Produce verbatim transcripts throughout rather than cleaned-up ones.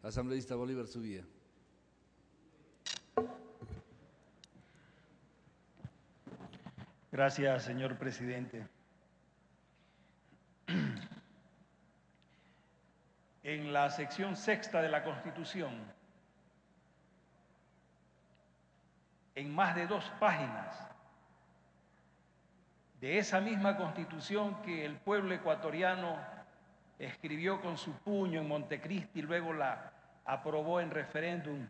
Asambleísta Bolívar Subía. Gracias, señor presidente. En la sección sexta de la Constitución, en más de dos páginas de esa misma Constitución que el pueblo ecuatoriano escribió con su puño en Montecristi y luego la aprobó en referéndum,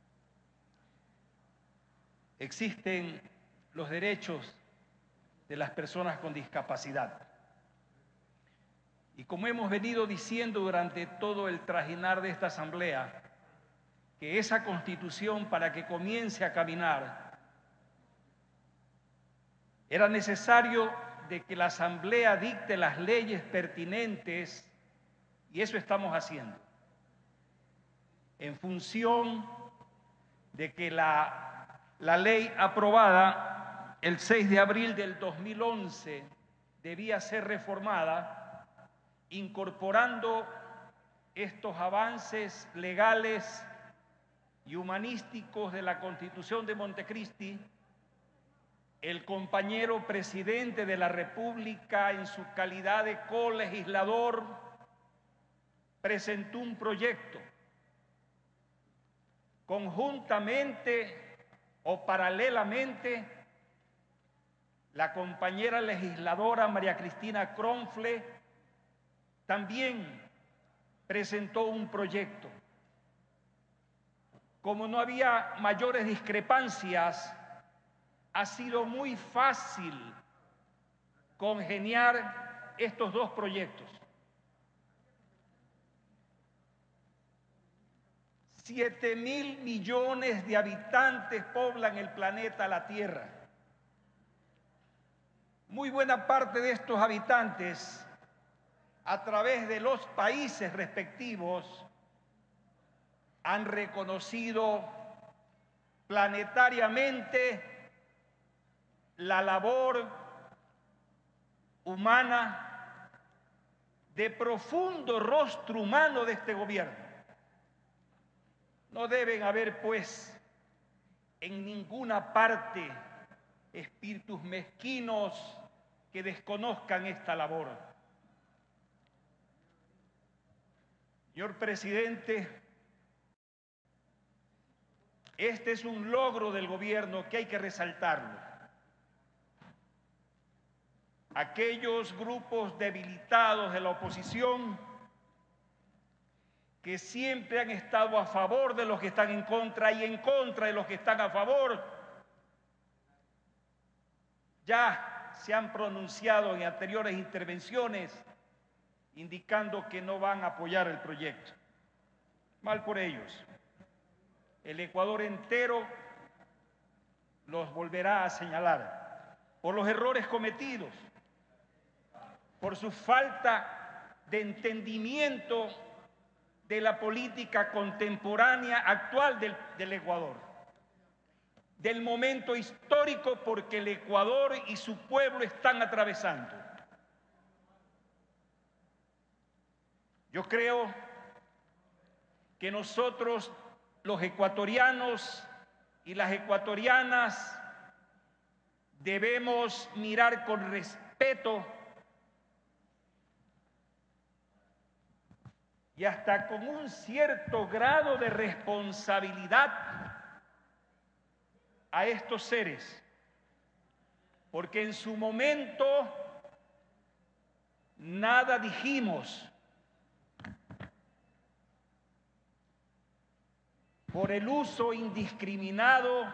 existen los derechos de las personas con discapacidad. Y como hemos venido diciendo durante todo el trajinar de esta asamblea, que esa Constitución, para que comience a caminar, era necesario de que la asamblea dicte las leyes pertinentes, y eso estamos haciendo. En función de que la, la ley aprobada el seis de abril del dos mil once debía ser reformada, incorporando estos avances legales y humanísticos de la Constitución de Montecristi, el compañero presidente de la República, en su calidad de colegislador, presentó un proyecto. Conjuntamente o paralelamente, la compañera legisladora María Cristina Cronfle también presentó un proyecto. Como no había mayores discrepancias, ha sido muy fácil congeniar estos dos proyectos. Siete mil millones de habitantes poblan el planeta, la Tierra. Muy buena parte de estos habitantes, a través de los países respectivos, han reconocido planetariamente la labor humana de profundo rostro humano de este gobierno. No deben haber, pues, en ninguna parte espíritus mezquinos que desconozcan esta labor. Señor presidente, este es un logro del gobierno que hay que resaltarlo. Aquellos grupos debilitados de la oposición que siempre han estado a favor de los que están en contra y en contra de los que están a favor, ya se han pronunciado en anteriores intervenciones indicando que no van a apoyar el proyecto. Mal por ellos. El Ecuador entero los volverá a señalar por los errores cometidos, por su falta de entendimiento de la política contemporánea actual del, del Ecuador, del momento histórico porque el Ecuador y su pueblo están atravesando. Yo creo que nosotros, los ecuatorianos y las ecuatorianas, debemos mirar con respeto y hasta con un cierto grado de responsabilidad a estos seres, porque en su momento nada dijimos por el uso indiscriminado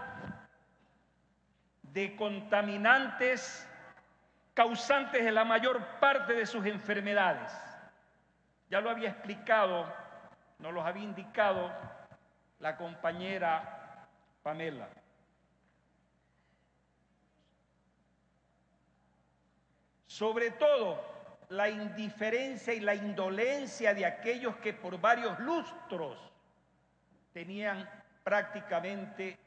de contaminantes causantes de la mayor parte de sus enfermedades. Ya lo había explicado, nos los había indicado la compañera Pamela. Sobre todo, la indiferencia y la indolencia de aquellos que por varios lustros tenían prácticamente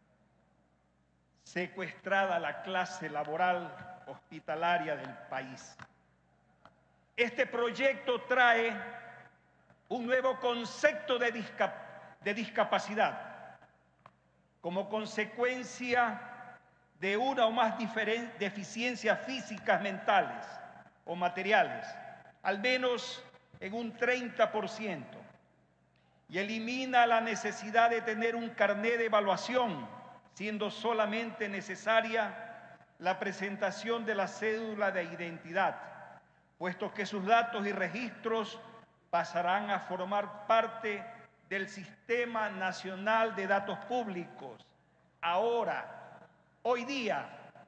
secuestrada la clase laboral hospitalaria del país. Este proyecto trae un nuevo concepto de, discap de discapacidad como consecuencia de una o más deficiencias físicas, mentales o materiales, al menos en un treinta por ciento, y elimina la necesidad de tener un carnet de evaluación, siendo solamente necesaria la presentación de la cédula de identidad, puesto que sus datos y registros pasarán a formar parte del Sistema Nacional de Datos Públicos. Ahora, hoy día,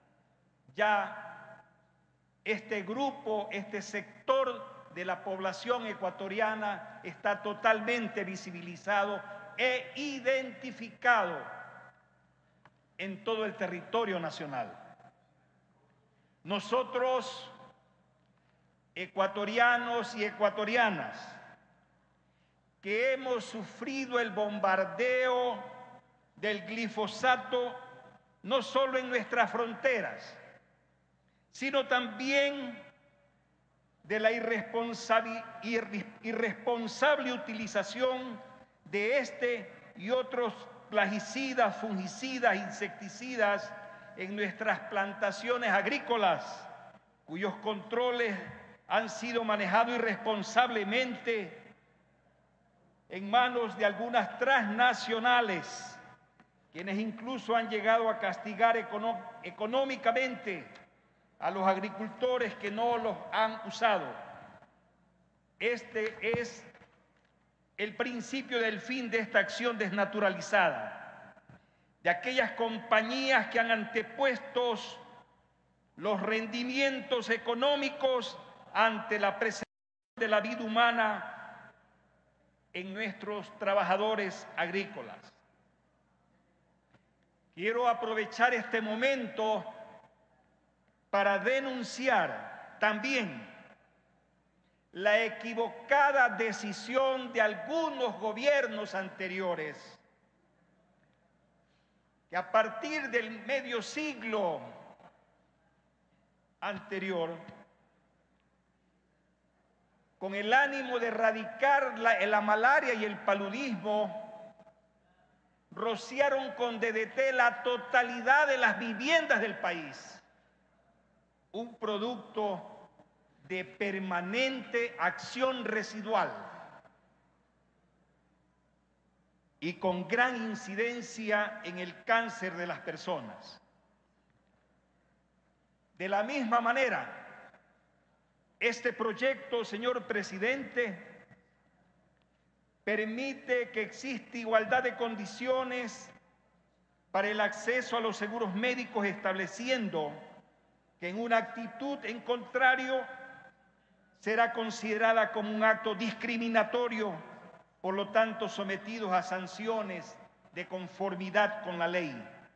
ya este grupo, este sector de la población ecuatoriana está totalmente visibilizado e identificado en todo el territorio nacional. Nosotros, ecuatorianos y ecuatorianas, que hemos sufrido el bombardeo del glifosato, no solo en nuestras fronteras, sino también de la irresponsable, irresponsable utilización de este y otros plaguicidas, fungicidas, insecticidas en nuestras plantaciones agrícolas, cuyos controles han sido manejados irresponsablemente en manos de algunas transnacionales, quienes incluso han llegado a castigar económicamente a los agricultores que no los han usado. Este es el principio del fin de esta acción desnaturalizada, de aquellas compañías que han antepuesto los rendimientos económicos ante la preservación de la vida humana en nuestros trabajadores agrícolas. Quiero aprovechar este momento para denunciar también la equivocada decisión de algunos gobiernos anteriores, que a partir del medio siglo anterior, con el ánimo de erradicar la, la malaria y el paludismo, rociaron con D D T la totalidad de las viviendas del país, un producto de permanente acción residual y con gran incidencia en el cáncer de las personas. De la misma manera, este proyecto, señor presidente, permite que exista igualdad de condiciones para el acceso a los seguros médicos, estableciendo que en una actitud en contrario será considerada como un acto discriminatorio, por lo tanto sometidos a sanciones de conformidad con la ley.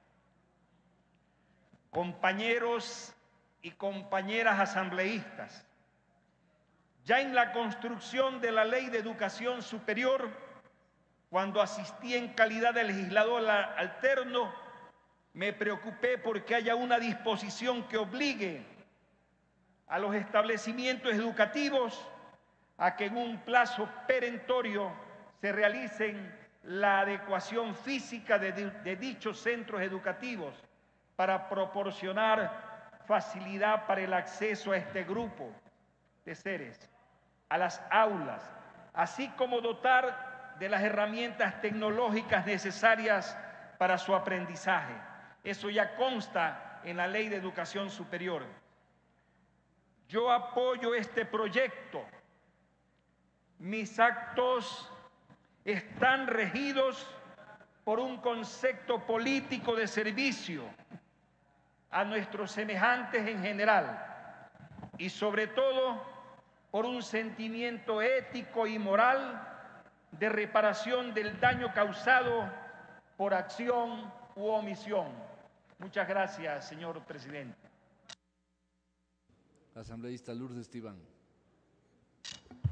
Compañeros y compañeras asambleístas, ya en la construcción de la Ley de Educación Superior, cuando asistí en calidad de legislador alterno, me preocupé porque haya una disposición que obligue a los establecimientos educativos a que en un plazo perentorio se realicen la adecuación física de, de dichos centros educativos para proporcionar facilidad para el acceso a este grupo de seres a las aulas, así como dotar de las herramientas tecnológicas necesarias para su aprendizaje. Eso ya consta en la Ley de Educación Superior. Yo apoyo este proyecto. Mis actos están regidos por un concepto político de servicio a nuestros semejantes en general y sobre todo por un sentimiento ético y moral de reparación del daño causado por acción u omisión. Muchas gracias, señor presidente. Asambleísta Lourdes Tibán.